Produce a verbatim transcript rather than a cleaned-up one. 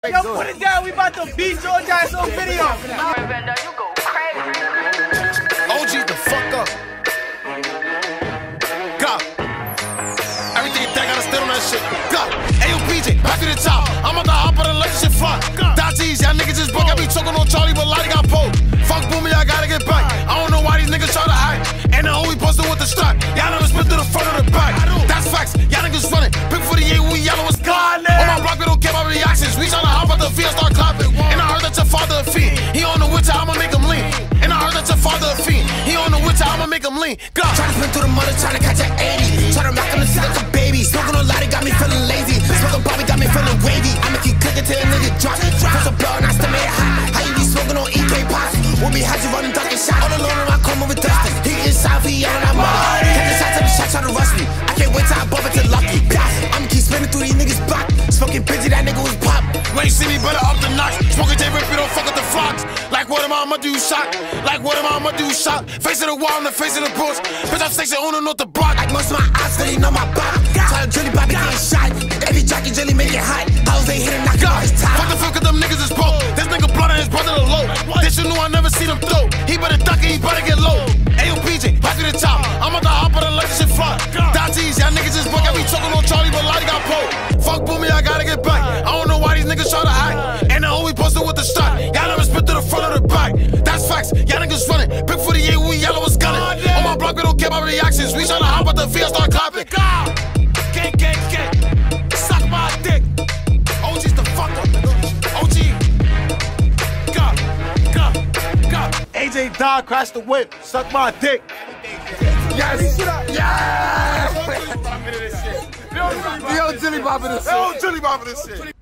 Yo, put it down. We about to beat your ass on video. O G the fuck up. Go. Everything that gotta stay on that shit. Go. Ayo P J, back to the top. I'm about to hop on and let this shit fly. That's easy. Y'all niggas just broke. I be choking on Charlie, but Lottie got pulled. Fuck Boomy, I gotta get back. I don't know why these niggas try to hide. And the only posted with the strap. Y'all never split through the front of the back. That's facts. Y'all niggas running. Big forty-eight, we yellow as God. On my block, we don't care about reactions. We tryna hop out the field, start clapping. And I heard that your father a fiend. He on the witch, I'ma make him lean. And I heard that your father a fiend. He on the witch, I'ma make him lean. Go. Tryna spin through the mother, tryna catch an eighty. Tryna rock on the seat like a baby. Smoking on Lottie got me feeling lazy. Smoking Bobby got me feeling wavy. I'ma keep cooking till a nigga drop. Push a blow and I still made it hot. How you be smoking on E K pops? We'll be had you running ducking shot. All alone in my coma with Dustin. He is shot for yelling out money. Catch the shots of the shot tryna rush me. I can't wait till I bump into Lucky. I'ma keep spinning through these niggas' block. Smoking Pidgey, that nigga was pop. When you see me, better up the notch. Smoking J Rip, you don't fuck up the flocks. Like what am I, I'ma do shot? Like what am I, I'ma do shot? Face of the wall, in the face of the bush. Bitch, I'm station owner, not the block. Like most of my eyes, really know my bop. Try to Drilly Bobby getting shot. Every jockey Drilly make it hot. Hoes they hit him, knock it off his top. Fuck the fuck, cause them niggas is broke. This nigga blood on his brother the low. This you knew I never see them throw. He better duck it, he better get low. Ayo P J, back to the top. I'm about to hop on and let this shit fly. That's easy, y'all niggas just broke. I be choking on Charlie, but Lottie got pulled. Fuck Boomy, I gotta get back. I don't know why these niggas try to hide. And I only posted with the strap. Y'all never spit to the front of the back. That's facts, y'all niggas running. Big forty-eight, we yellow as gunning. On my block, we don't care about reactions. We tryna hop out the field, start clapping. Gang, gang, gang. Suck my dick. O G's the fuck up. O G. Go, go, go. A J died, crashed the whip. Suck my dick. Yes. Yes. Yo, Jilly Bob in this shit. Yo, Jilly Bob in this shit.